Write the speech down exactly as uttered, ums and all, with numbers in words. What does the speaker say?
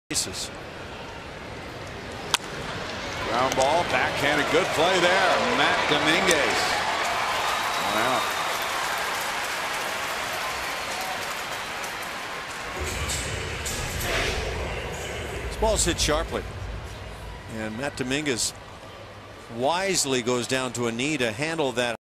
bases. Ground ball, backhanded, good play there. Matt Dominguez. Wow. This ball's hit sharply, and Matt Dominguez wisely goes down to a knee to handle that.